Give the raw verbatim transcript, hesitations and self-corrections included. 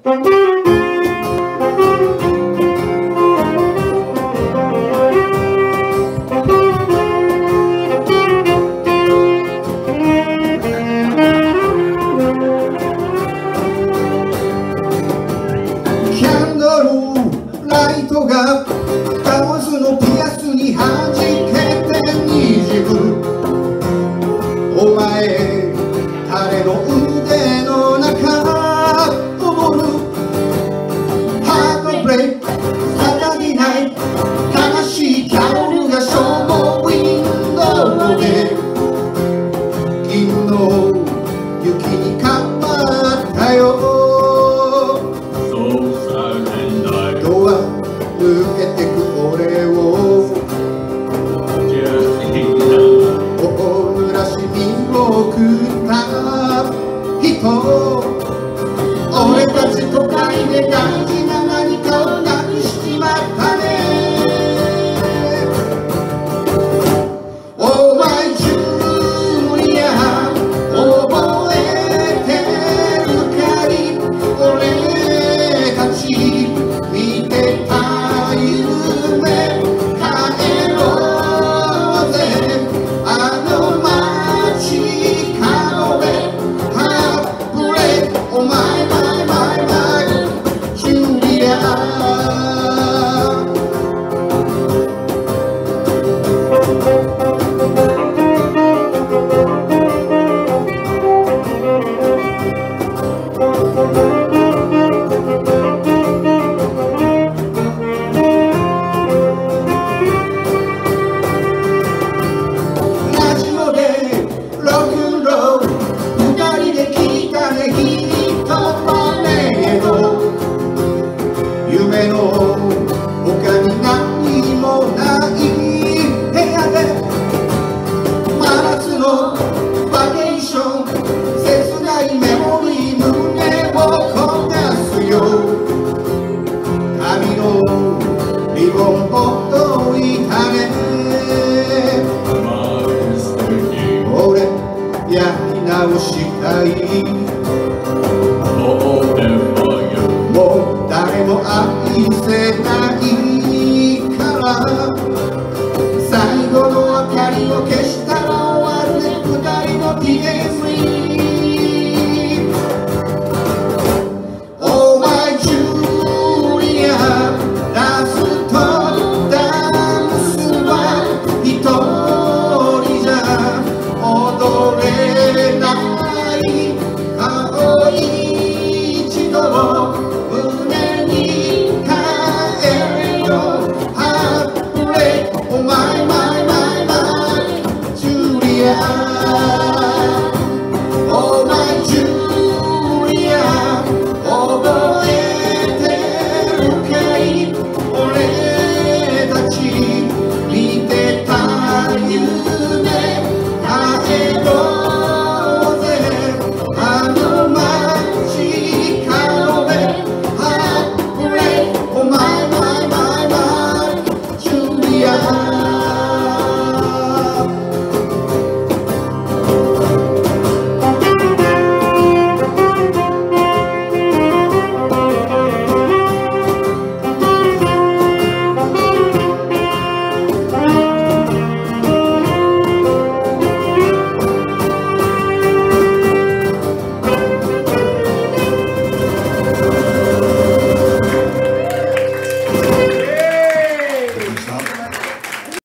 ライトがガウスのピアスに弾けてにじむ。お前彼の腕の中をるハートブレイクサタディナイト悲しいキャロルがショーのウィンドウで銀の雪にかばったよ。抜けてく俺を心濡らし身を送った人、俺たち都会で大事な何かをなくしちまったね。お前ジュリア覚えてるかい、俺たち見てた夢の他に何もない部屋で真夏のバケーション、切ないメモリー胸を焦がすよ。髪のリボンほどいたね。俺やり直したい。もう誰も愛せないから